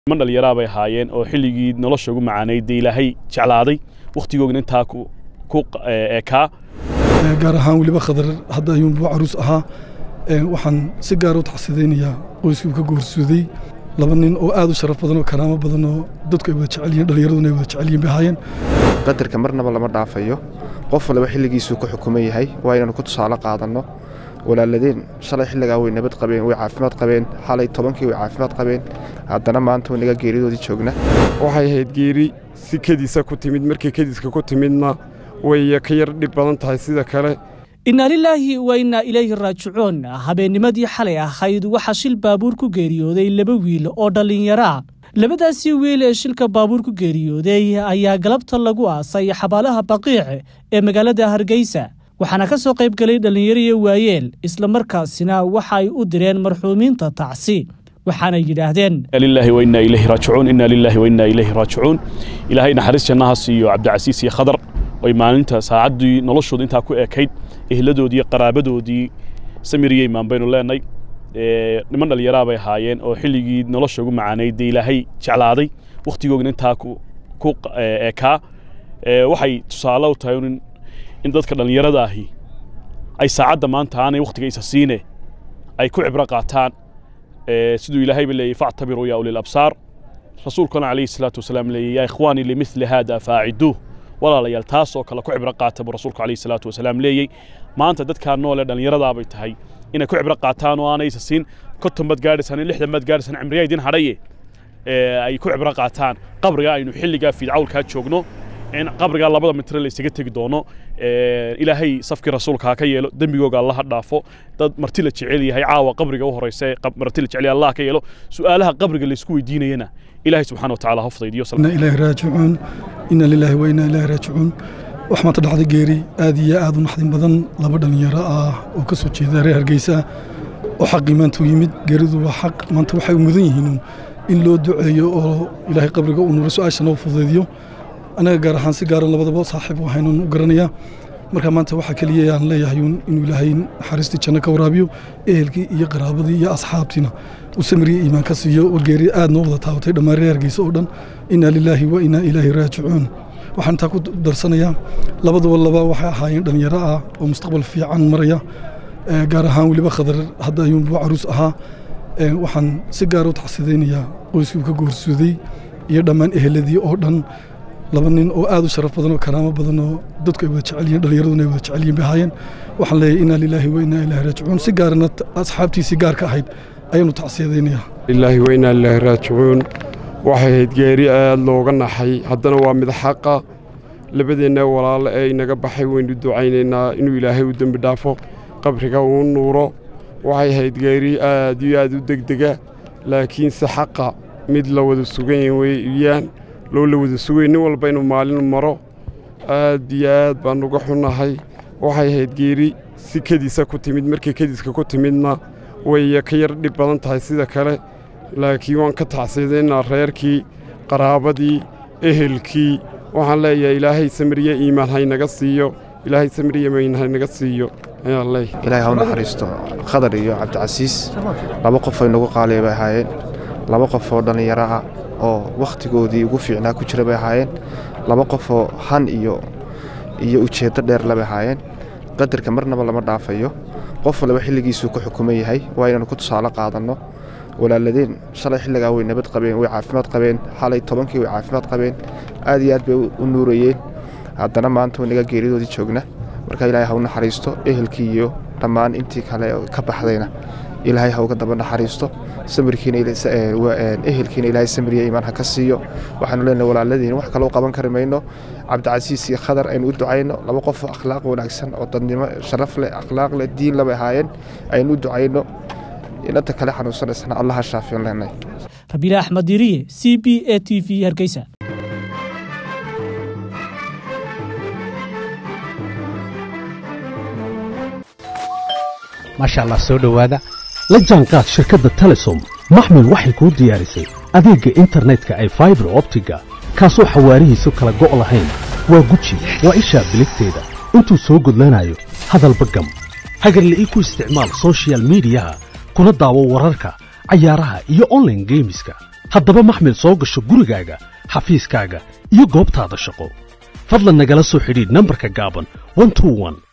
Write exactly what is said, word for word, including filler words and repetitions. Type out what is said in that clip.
من dhalinyaro bay haayeen oo xilligii nolosha ugu macaaneeyay Ilaahay jeclaaday waqtigoogna inta ku ku eeka gaar ahaan waliba khadar hadda ayuu buu caruus ahaa waxaan si gaar ah u taxsideynaya qoyskii ka goorsuuday laba nin oo aad u sharaf badan oo karaamo badan oo dadku ay wada jecel yihiin dhalinyaradu ay wada jecel yihiin bahaayeen qadarka marnaba lama dhaafayo qof walba xilligiisu ku xukuman yahay waa inaan ku tusaale qaadano walaaladeen shalay xilliga way nabad qabeen way caafimaad qabeen xalay tobankii way caafimaad qabeen haddana maanta wanaga geeridoodii joogna waxay ahayd geeri si kadiisa ku timid markii kadiiska ku timidna way ka yar dhib badan tahay sida kale inna lillahi wa inna ilayhi raaji'uun habeennimadii xalay ahayd waxa shil baabuur ku geeriyooday laba wiil oo dhalinyaro ah labadaasi wiil ee shilka baabuur ku geeriyooday ayaa galabta lagu aasay xabaalaha baqiic ee magaalada Hargeysa waxaana ka soo qayb galay dhalinyaro iyo waayeel isla markaasina waxa ay u direen marxuumiinta tacsi waxaana yiraahdeen lillahi wa inna ilayhi raaji'uun inna lillahi wa inna ilayhi raaji'uun ilaahay naxariis jannaha siiyo Cabdicasiis iyo Khadar way maalinta saacadii noloshooda inta ku eekayd ehladoodii qaraabadoodii samiriyay maanbaynu leenay ee niman dhalinyaro bay haayeen oo xilligii nolosha ugu macaaneeyay Ilaahay jeclaaday waqtigoogna inta ku ku eeka ee waxay tusaale u tahay in dadka dhalinyarada ahi ay saacada maanta aanay waqtiga isa siine ay ku cibra qaataan ee sidoo Ilaahay bileeyay fa'tabiru ya ulil absar rasuulkuna alayhi salatu wasalaam leeyay ya ikhwani limithli hada faa'idu wala la yaltaas oo kala ku cibra qaata rasuulku alayhi salatu wasalaam leeyay maanta dadka nool ee dhalinyarada bay tahay inay ku cibra qaataan oo aanay isa siin konton bad gaadhisan lixdan bad gaadhisan cimriyeedin hadhaye ee ay ku cibra qaataan qabriga aynu xilliga fiidcawlka joogno in qabriga labada mitir la isaga tagi doono ee Ilaahay safkii rasuulka ka yeelo dambigooga Allah dhaafo dad marti la jecel yahay caawa qabriga u horeysay marti la jecel yahay Allah ka yeelo su'aalaha qabriga la isku weydiinayna Ilaahay subhanahu wa ta'ala hafdaydiyo sallallahu alayhi raaji'uun inna lillahi wa inna ilayhi raaji'uun wax ma tadhacday geeri aad iyo aad u naxdin badan laba dhalinyaro ah oo ka soo jeeda reer Hargeysa oo xaqiimaantu yimid geeridu waa xaq maanta waxay u mudan yihiin in loo duceeyo oo Ilaahay qabriga uu nuur su'aasha noo fududeeyo أنا جار حان سيجار الله بدو صاحب وحين وقرنيا مركا ما أنت واحد كليه عن لا يهون إنه لهين حرستي كنا كورابيو إيه الكي يقرب ذي يا أصحابتنا وسمري إيمان كسيو وجري آد نوضة تاوتي دمار يرجع سودان إن لله وإنا إليه راجعون وحن تاخد درسنا يا لبض والله با وحى حين دنيا رأى ومستقبل في عن مريا جار حان ولي بخضر هذا يوم بعروس أها وحن سيجار وتحسدين يا قوسي كجورسودي يدمن إيه الذي أردن laba nin oo aad u sharaf badan oo karaamo badan oo dadku ay wada jecel yihiin dhalinyaradu ay wada jecel yihiin bahaayeen waxaan leeyahay inna lillahi wa inna ilayhi raaji'uun si gaarna asxaabtiisi gaarka ahayd ayanu tacsiyadeynaa lillahi wa inna ilayhi raaji'uun waxay ahayd geeri aad looga naxay haddana waa mid xaqa labadeena walaal ee inaga baxay waynu ducaynaynaa inuu Ilaahay u dambi dhaafo qabriga uu nuuro waxay ahayd geeri aad iyo aad u degdega laakiin si xaqa mid la wada sugan weeyaan loo la wada sugaynin walba inuu maalin maro aad iyo aad baan uga xunahay waxay ahayd geeri si kadiisa ku timid markii kadiiska ku timidna way ka yar dhib badan tahay sida kale laakiin waan ka taxsiideynaa reerkii qaraabadii ehelkii waxaan leeyahay Ilaahay samriye iimaan hay naga siiyo Ilaahay samriye iimaan hay naga siiyo ayaa leeyahay Ilaahay ha naxariisto Khadar iyo Cabdicasiis laba qof ay nagu qaaleebay haayeen laba qof oo dhalinyaro ah oo waqtigoodii ugu fiicnaa ku jira bay haayeen laba qof oo han iyo iyo ujeedo dheer la bahaayeen qadarka marnaba lama dhaafayo qof walba xilligiisu ku xukuman yahay waa inaan ku tusaale qaadano walaaladeen shalay xilliga way nabad qabeen way caafimaad qabeen xalay tobankii way caafimaad qabeen aad iyo aad bay u nuurayeen haddana maanta wanaga geeridoodii joogna marka Ilaahay ha u naxariisto ehelkii iyo dhammaan intii kale ka baxdayna Ilaahay ha uga daba naxariisto samirkiina ehelkiina Ilaahay samriye iimaan ha ka siiyo waxaanu leenahay walaaladeen wax kale oo qaban kari mayno Cabdicasiis iyo Khadar aynu u ducayno laba qof akhlaaq wanaagsan oo dadnimo sharaf leh akhlaaq leh diin laba haayeen aynu u ducayno inta kale xanuunsanaysan Allah ha shaafiyo leenahay Rabiila Ahmed Diriye C B A T V Hargeysa ما شاء الله سو دhowaada la jaanqaad shirkadda Telesom maxmil waxay ku diyaarisay adeega internetka ay fiber optiga kaasoo xawaarihiisu kala go' lahayn waa guji waa isha biligteeda intuu soo gudlanayo hadalba gam hagarle ii ku isticmaal social media kuna daawo wararka cayaaraha iyo online gameska haddaba maxmil soo gasho gurigaaga xafiiskaaga iyo goobtaada shaqo fadlan nagala soo xidhiidh nambarka gaaban one two one